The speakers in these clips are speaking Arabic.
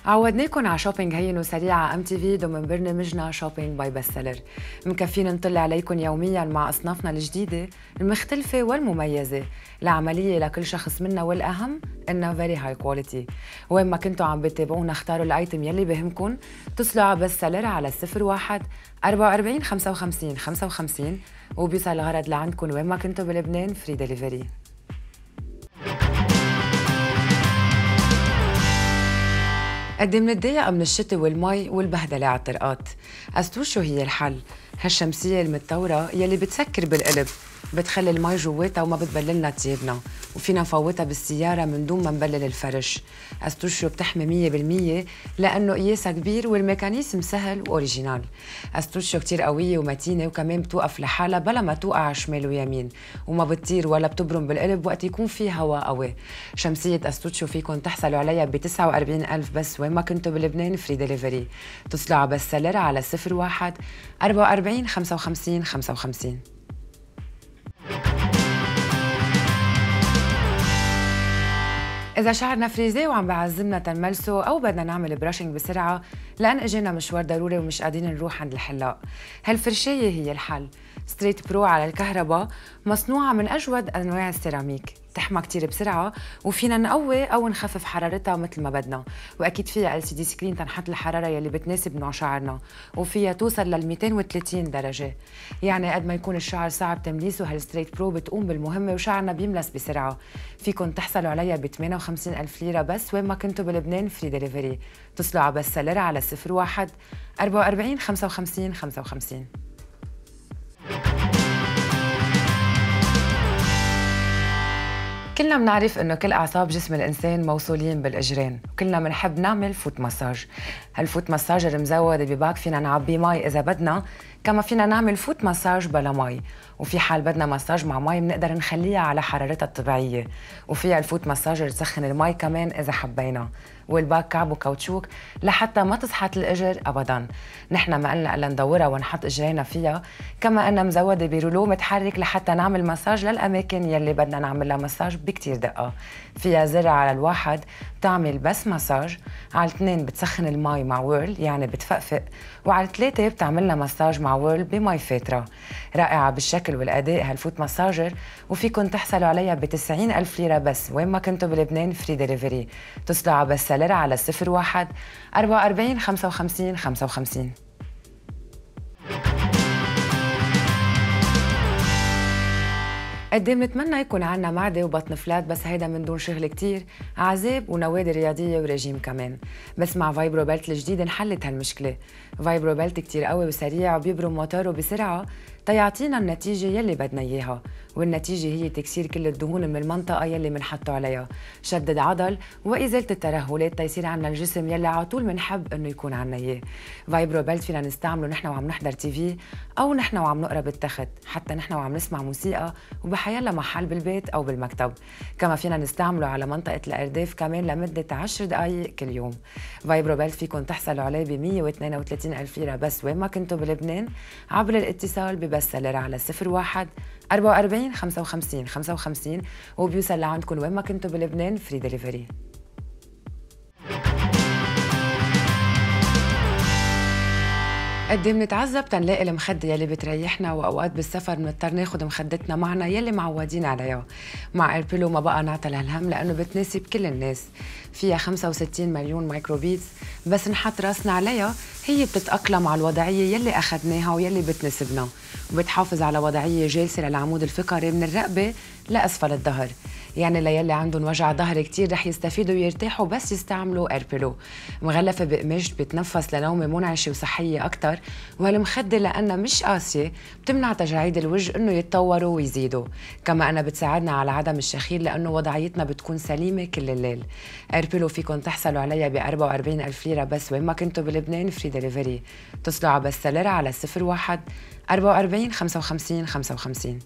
عودناكم على شوبينج هين وسريع على ام تي في ضمن برنامجنا شوبينج باي بست سيلر. مكفين نطلع عليكم يوميا مع اصنافنا الجديده المختلفه والمميزه لعمليه لكل شخص منا، والاهم انها فيري هاي كواليتي. وين ما كنتوا عم بتتابعونا اختاروا الايتم يلي بهمكم، اتصلوا على بست سيلر على 01 44 55 55 وبيوصل الغرض لعندكم وين ما كنتوا بلبنان، فري دليفري. قد منتضايق من الشتاء والمي والبهدلة على الطرقات، قصدو شو هي الحل؟ هالشمسية المتطورة يلي بتسكر بالقلب، بتخلي المي جواتها وما بتبللنا تيابنا، وفينا نفوتها بالسيارة من دون ما نبلل الفرش. قصدو شو بتحمي 100% لأنه قياسها كبير والميكانيزم سهل وأوريجينال. قصدو شو كتير قوية ومتينة وكمان بتوقف لحالها بلا ما توقع شمال ويمين، وما بتطير ولا بتبرم بالقلب وقت يكون في هواء قوي. شمسية أستوتشو فيكن تحصلوا عليها ب 49,000 بس وين ما كنتوا بلبنان، فري دليفري. اتصلوا على بست سيلر على 01 44 55 55. إذا شعرنا فريزي وعم بعزمنا تنملسه أو بدنا نعمل براشنج بسرعة لأن إجينا مشوار ضروري ومش قادرين نروح عند الحلاق، هالفرشاية هي الحل. ستريت برو على الكهرباء، مصنوعة من أجود أنواع السيراميك، تحمى كتير بسرعة وفينا نقوي أو نخفف حرارتها مثل ما بدنا، وأكيد فيها LCD سكرين تنحط الحرارة يلي بتناسب نوع شعرنا، وفيها توصل لل 230 درجة. يعني قد ما يكون الشعر صعب تمليسه، هالستريت برو بتقوم بالمهمة وشعرنا بيملس بسرعة. فيكن تحصلوا عليها ب 58,000 ليرة بس وين ما كنتوا بلبنان، فري دليفري. اتصلوا على بست سيلر على 01 44 55 55. كلنا بنعرف انه كل اعصاب جسم الانسان موصولين بالاجرين، وكلنا بنحب نعمل فوت مساج. هالفوت مساجر مزود بباك فينا نعبي مي اذا بدنا، كما فينا نعمل فوت مساج بلا مي، وفي حال بدنا مساج مع مي بنقدر نخليها على حرارتها الطبيعيه، وفيها الفوت مساجر تسخن المي كمان اذا حبينا، والباك كعب وكاوتشوك لحتى ما تصحت الاجر ابدا. نحن ما قلنا الا ندورها ونحط اجرينا فيها، كما انها مزوده برولو متحرك لحتى نعمل مساج للاماكن يلي بدنا نعمل لها مساج بكتير دقه. فيها زر على الواحد بتعمل بس مساج، على الاثنين بتسخن المي مع ويرل يعني بتفقفق، وعلى الثلاثه بتعملنا مساج مع ويرل بمي فاتره. رائعه بالشكل والاداء هالفوت مساجر، وفيكن تحصلوا عليها ب 90,000 ليره بس وين ما كنتوا بلبنان، فري دليفري. اتصلوا على بست سيلر على 01 44 55 55. قد بنتمنى يكون عنا معدة وبطن فلات، بس هيدا من دون شغل كتير، عذاب ونوادي رياضية ورجيم كمان. بس مع فايبرو بيلت الجديد انحلت هالمشكلة. فايبرو بيلت كتير قوي وسريع وبيبرم موتوره بسرعة تيعطينا النتيجة يلي بدنا إياها، والنتيجة هي تكسير كل الدهون من المنطقة يلي منحطه عليها، شدد عضل وإزالة الترهلات تيصير عنا الجسم يلي على طول منحب إنه يكون عنا إياه. فايبرو بيلت فينا نستعمله نحن وعم نحضر تي في أو نحن وعم نقرا بالتخت، حتى نحن وعم نسمع موسيقى وبحيلا محل بالبيت أو بالمكتب. كما فينا نستعمله على منطقة الأرداف كمان لمدة 10 دقايق كل يوم. فايبرو بيلت فيكم تحصلوا عليه ب 132,000 ليرة بس وين ما كنتوا بلبنان، عبر الاتصال ببست سيلر على 01 44 55 55 وبيوصل لعندكم وين ما كنتوا بلبنان، فري دليفري. قد منتعذب تنلاقي المخدة يلي بتريحنا، واوقات بالسفر بنضطر ناخد مخدتنا معنا يلي معودين عليها. مع ايربيلو ما بقى نعطل هالهم لانه بتناسب كل الناس. فيها 65 مليون مايكروبيتس، بس نحط راسنا عليها هي بتتأقلم على الوضعية يلي أخدناها ويلي بتناسبنا، وبتحافظ على وضعية جالسة للعمود الفقري من الرقبة لأسفل الظهر. يعني ليلي عندهم وجع ظهر كتير رح يستفيدوا ويرتاحوا بس يستعملوا ايربيلو. مغلفة بقماش بتنفس لنومة منعشة وصحية أكتر، وهالمخدة لأنها مش قاسية بتمنع تجاعيد الوجه إنه يتطوروا ويزيدوا، كما أنها بتساعدنا على عدم الشخير لأنه وضعيتنا بتكون سليمة كل الليل. ايربيلو فيكن تحصلوا عليها ب 44,000 ليرة بس وين ما كنتوا بلبنان، فري دليفري. اتصلوا على بست سيلر على 01 44 55 55.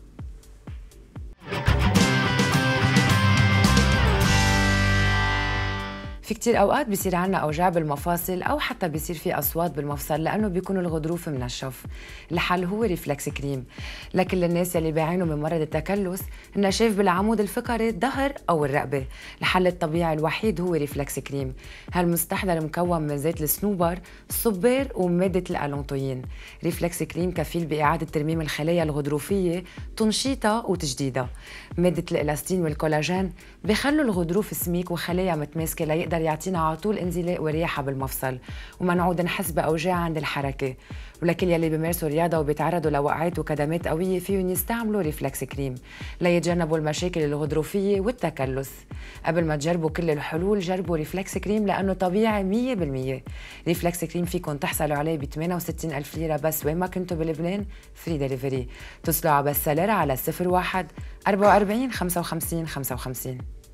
في كتير أوقات بيصير عنا أوجاع بالمفاصل أو حتى بيصير في أصوات بالمفصل لأنه بيكون الغضروف منشف. الحل هو ريفلكس كريم. لكل الناس يلي بيعانوا من مرض التكلس، النشاف بالعمود الفقري، الظهر أو الرقبة، الحل الطبيعي الوحيد هو ريفلكس كريم. هالمستحضر مكون من زيت الصنوبر، الصبار ومادة الألونتوين. ريفلكس كريم كفيل بإعادة ترميم الخلايا الغضروفية، تنشيطها وتجديدها. مادة الإلاستين والكولاجين بخلوا الغضروف سميك وخلايا متماسكة ليقدر يعطينا على طول انزلاق ورياحة بالمفصل وما نعود نحس بأوجاع عند الحركة. ولكل يلي بيمارسوا رياضة وبيتعرضوا لوقعات وكدمات قوية فيهم يستعملوا ريفلكس كريم ليتجنبوا المشاكل الغضروفية والتكلس. قبل ما تجربوا كل الحلول جربوا ريفلكس كريم لأنه طبيعي 100%. ريفلكس كريم فيكم تحصلوا عليه ب 68 ألف ليرة بس وين ما كنتوا بلبنان، فري دليفري. اتصلوا على بسالر على 01 44 55 55.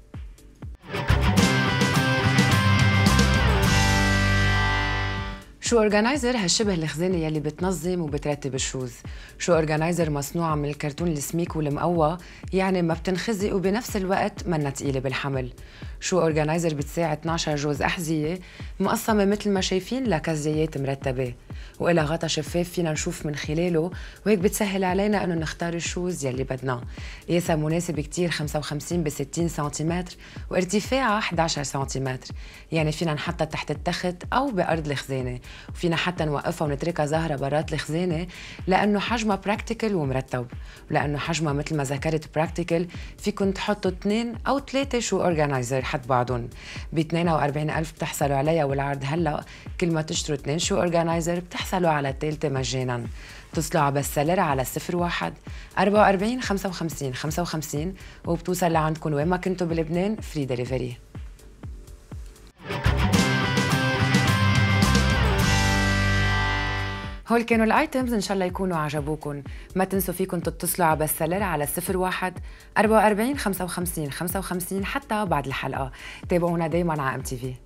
شو اورجانيزر هالشبه الخزانه يلي بتنظم وبترتب الشوز. شو اورجانيزر مصنوعه من الكرتون السميك والمقوى، يعني ما بتنخزق وبنفس الوقت منا تقيله بالحمل. شو اورجانيزر بتساعد 12 جوز احذيه مقسمه مثل ما شايفين لكزيات مرتبه، وإلها غطا شفاف فينا نشوف من خلاله، وهيك بتسهل علينا انه نختار الشوز يلي بدنا. قياسها مناسب كتير، 55 ب 60 سنتيمتر وارتفاعها 11 سنتيمتر، يعني فينا نحطها تحت التخت او بارض الخزانه، وفينا حتى نوقفها ونتركها ظاهره برات الخزانه لانه حجمها براكتيكل ومرتب. ولانه حجمها مثل ما ذكرت براكتيكل، فيكم تحطوا 2 أو 3 شو اورجانيزر حد بعضهم. ب 42,000 بتحصلوا عليها، والعرض هلا كل ما تشتروا 2 شو اورجانيزر بتحصلوا على الثالثه مجانا. اتصلوا على بسالر على 01 44 55 55 وبتوصل لعندكم وين ما كنتوا بلبنان، فري دليفري. هول كانوا الايتمز، ان شاء الله يكونوا عجبوكم. ما تنسوا فيكم تتصلوا على بسالر على 01 44 55 55 حتى بعد الحلقه. تابعونا دايما على MTV.